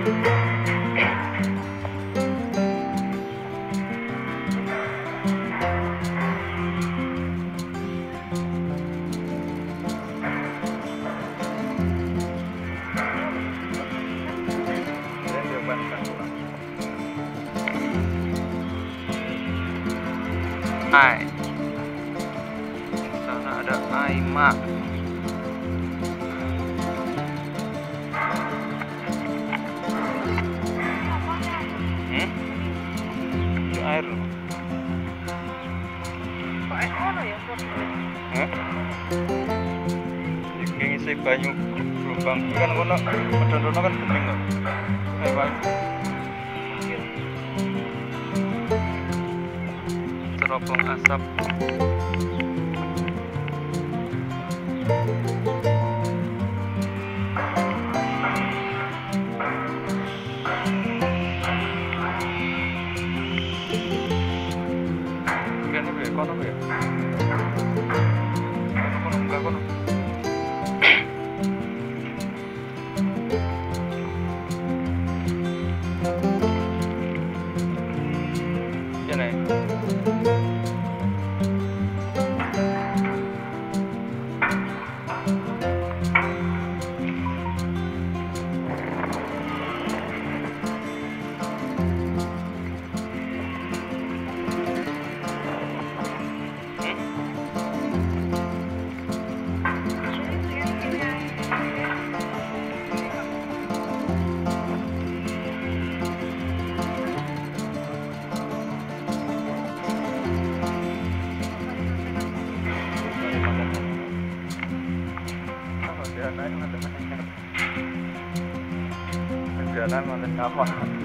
Hai, di sana ada Aima. Itu air loh. Iki ngisi banyu gelombang kan kono, medon kan bening kok. Ayo Pak. Cerobong asap. Ini be kono be. Kono enggak kono. Ini. Jalan mantan apa?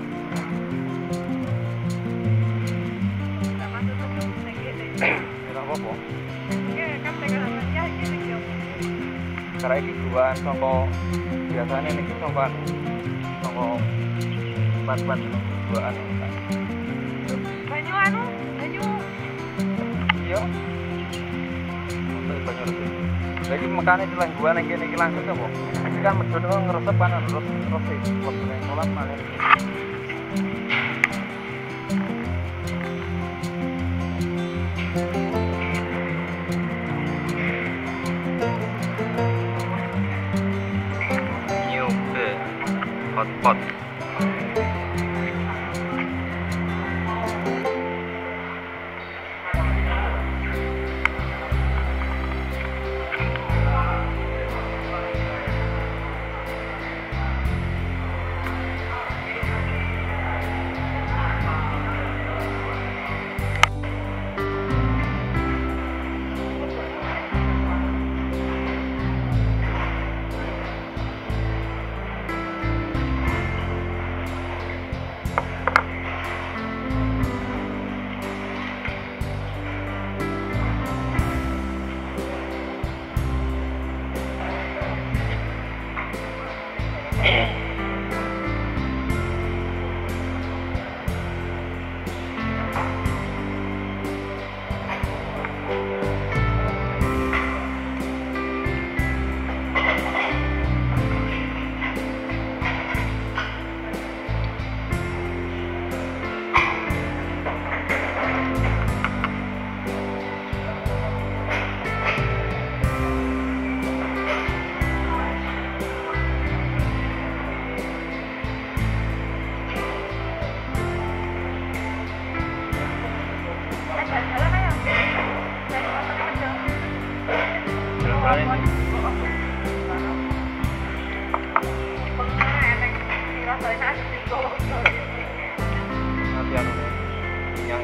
Tidak apa-apa. Karena ini buat songko biasanya ini songko empat buaan. Banyu banyu. Iya. Banyu lebih. Lagi makanya itu lagi gua nengki langsung apa? Ini kan medun kan ngeresep kan terus waktu yang sholat malah. Nyoba hotpot. Nanti yang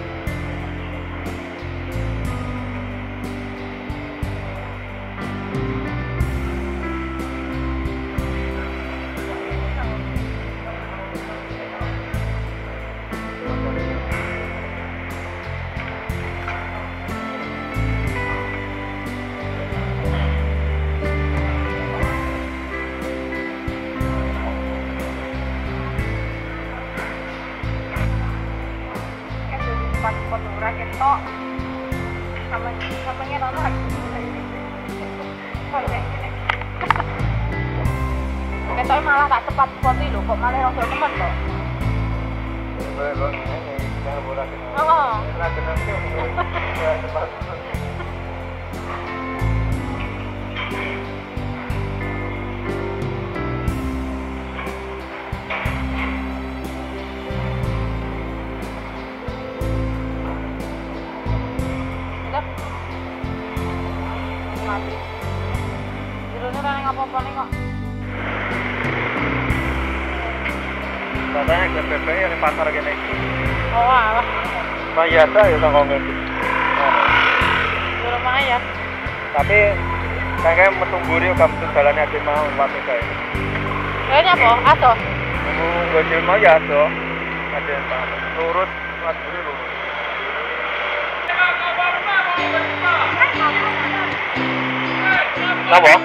penurah ketok samanya nolak. Ketok saya malah tak tepat spoti lho, kok malah rada temen kok. Belum ini saya ora kenal. Heeh. Ora kenal sih. Ya cepat. Udah. Mati. Jirone ora ning apa-apa ning kok. Katanya GPP yang pasar gini. Oh, alah. Mayasa ya sama ngomong. Ya lumayan. Tapi kayaknya metu mburi kamu tuh jalannya di mau mati kayak. Kayaknya apa? Adoh. Gue film aja tuh. Ada yang lurus, mas mburi lurus. Apa?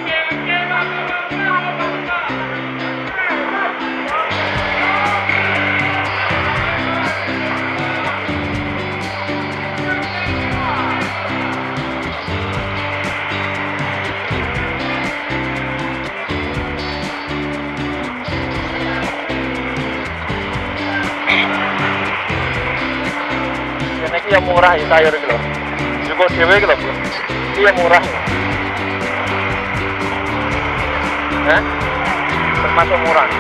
Ini yang murah ya sayur gitu loh. Juga dewe gitu loh. Ini yang murah. Termasuk murah.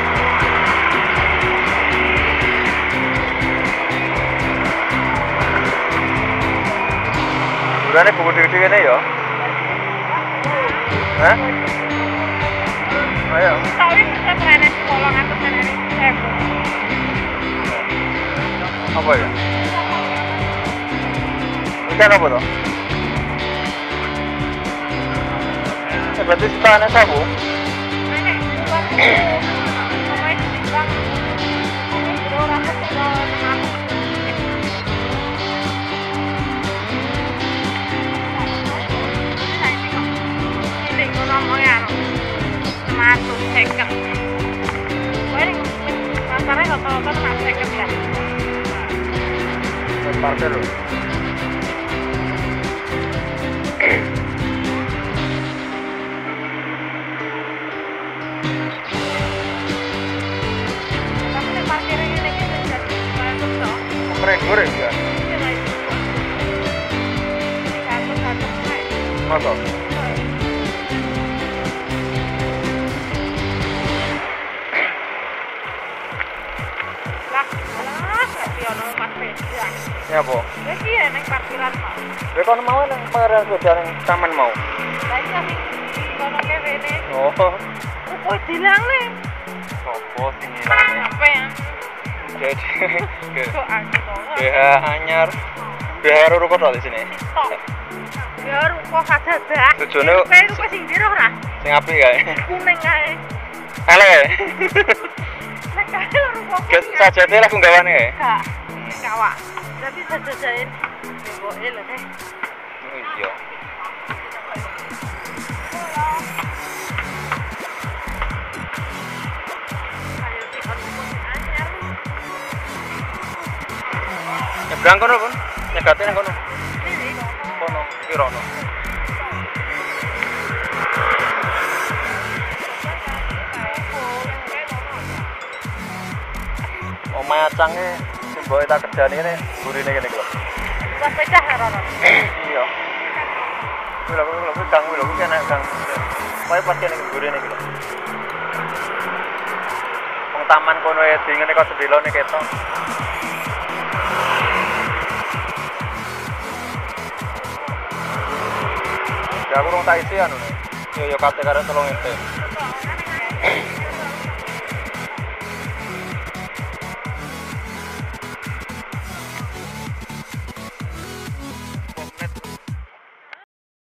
Durane buku gede ini ya. Ayo. Sawi bisa keren kolong atau senene. Apa ya? Ikan apa tuh? Berarti setangannya sabu? Parkir loh. Goreng ya? Masa? Ya apa? Ya sih ya naik parkiran Pak. Ya kalau mau nang parkiran sepeda nang taman mau. Lah iya sih. Kono kene. Oh. Kok dilang nih? Sopo sing ilang? Apa ya? Jadi Kok aku to. BH anyar. BH ruko to di sini. Tok. Ya ruko kajadah. Tujuane ruko sing ndi ora? sing apik kae. Kuning kae. Elek. Nek kae ruko. Ket sajate lah gawane kae. Enggak. Kawak. Tapi sajajain. Boke lho teh. Iya. Nyebrang kono pun, nyegate nang kono. Kono, kirono. Omahe acange sing mbok tak kerjani kene burine kene iki lho. Wes pecah rono. Iya. Kuwi gang kuwi lho, kuwi enak gang. Pokoke pas kene burine iki lho. Wong taman kono e dingene kok jendelane ketok. Ya aku rong tak isi anu. Yo kate karo 3 ente.